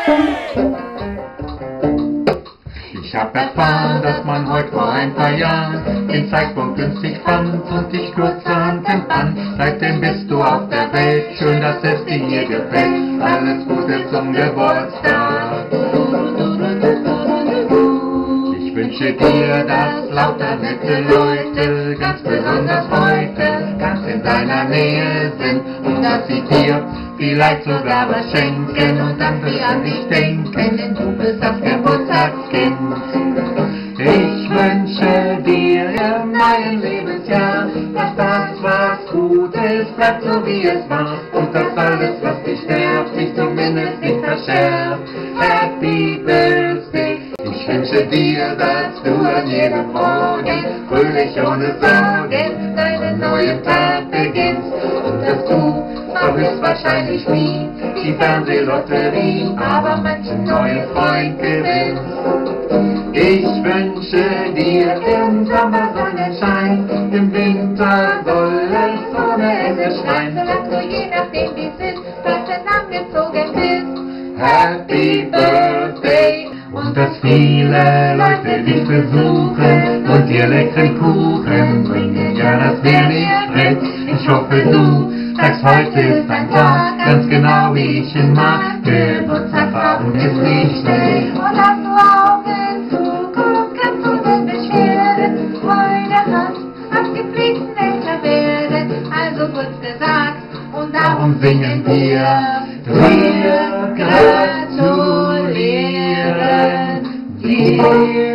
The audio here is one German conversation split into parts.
Ich hab erfahren, dass man heute vor ein paar Jahren den Zeitpunkt günstig fand und dich kurzerhand empfand. Seitdem bist du auf der Welt, schön, dass es dir hier gefällt. Alles Gute zum Geburtstag. Ich wünsche dir, dass lauter nette Leute ganz besonders heute ganz in deiner Nähe sind und dass sie dir vielleicht sogar was schenken und dann wir an dich denken, denn du bist das Geburtstagskind. Ich wünsche dir im neuen Lebensjahr, dass das, was gut ist, bleibt so wie es war und dass alles, was dich nervt, sich zumindest nicht verschärft. Happy Birthday! Ich wünsche dir, dass du an jedem Morgen fröhlich ohne Sorgen deinen neuen Tag beginnst und dass du zwar höchstwahrscheinlich nie die Fernsehlotterie, aber manchen neuen Freund gewinnst. Ich wünsche dir im Sommer Sonnenschein, im Winter soll es ohne Ende schneien, solange du je nachdem wie es ist, passend angezogen bist. Happy Birthday! Und dass viele Leute dich besuchen und dir leckeren Kuchen bringen, ja das wär nicht recht. Ich hoffe du sagst, heute ist ein Tag, ganz genau wie ich ihn mag. Geburtstagsabend ist nicht schlecht. Und dass du auch in Zukunft kannst du den Beschwerden Freude hast, am gepflegten älter werden. Also kurz gesagt, und darum singen wir gratulieren dir.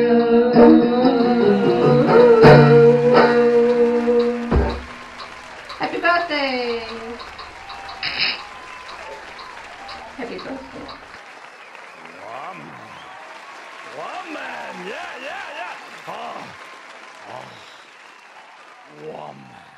Happy birthday! Happy birthday. Woman, yeah, yeah, yeah. Oh, oh, woman.